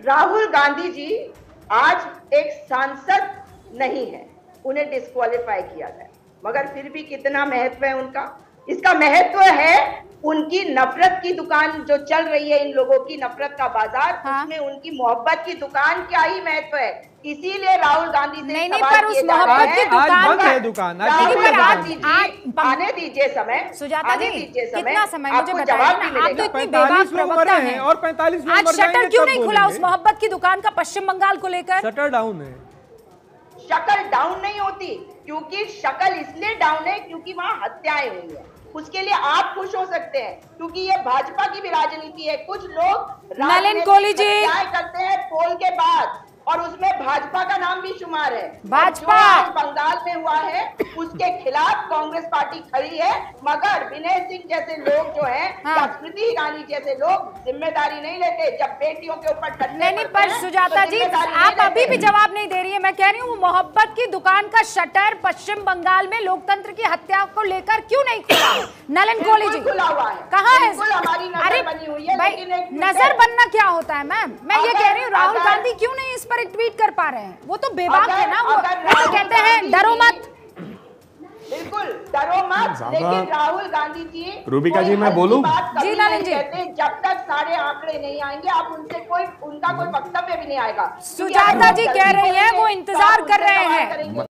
राहुल गांधी जी आज एक सांसद नहीं है, उन्हें डिस्क्वालीफाई किया गया, मगर फिर भी कितना महत्व है उनका। इसका महत्व है उनकी नफरत की दुकान जो चल रही है, इन लोगों की नफरत का बाजार, उसमें उनकी मोहब्बत की दुकान क्या ही महत्व है। इसीलिए राहुल गांधी से नहीं, पर उस मोहब्बत की दुकान आने दीजिए समय, सुजाता जी, कितना समय मुझे जवाब बताइए ना। आप तो इतनी बेबाक प्रवक्ता हैं और 45 आज शटर क्यों नहीं खुला उस मोहब्बत की दुकान का पश्चिम बंगाल को लेकर? शटर डाउन है। शक्ल डाउन नहीं होती, क्योंकि शक्ल इसलिए डाउन है क्योंकि वहां हत्याएं हुई है। उसके लिए आप खुश हो सकते हैं क्योंकि ये भाजपा की भी राजनीति है। कुछ लोग नलिन कोहली जी करते हैं पोल के बाद, और उसमें भाजपा का नाम भी शुमार है। भाजपा बंगाल में हुआ है उसके खिलाफ कांग्रेस पार्टी खड़ी है, मगर विनय सिंह जैसे लोग जो हैं या स्मृति ईरानी जैसे लोग जिम्मेदारी नहीं लेते जब बेटियों के ऊपर नहीं। पर सुजाता जी, आप अभी भी जवाब नहीं दे रही है। मैं कह रही हूँ मोहब्बत की दुकान का शटर पश्चिम बंगाल में लोकतंत्र की हत्या को लेकर क्यों नहीं खुला? नलिन कोहली जी खुला हुआ है, कहाँ है? अरे बनी हुई है, भाई नजर बनना क्या होता है मैम? मैं ये कह रही हूँ राहुल गांधी क्यों नहीं इस पर एक ट्वीट कर पा रहे हैं? वो तो बेबाक है ना। वो तो कहते हैं डरो मत। बिल्कुल डरो मत, लेकिन राहुल गांधी जी, रूबिका जी मैं बोलूं? जी नलिन जी, कहते जब तक सारे आंकड़े नहीं आएंगे आप उनसे उनका कोई वक्तव्य भी नहीं आएगा। सुजाता जी कह रही है वो इंतजार कर रहे हैं।